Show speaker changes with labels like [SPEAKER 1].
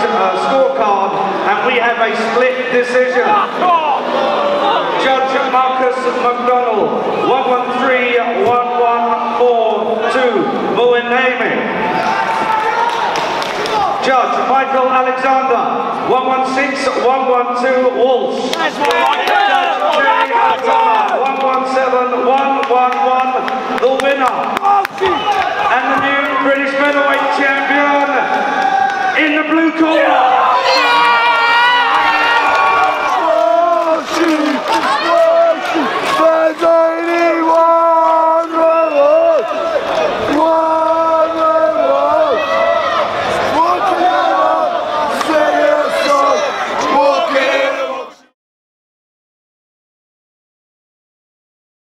[SPEAKER 1] scorecard, and we have a split decision. Judge Marcus McDonald, 113-1142, Muinami. Judge Michael Alexander, 116-112, Walsh. Judge Jerry Atama, 117-111, the winner. And the new British Featherweight champion in the blue corner.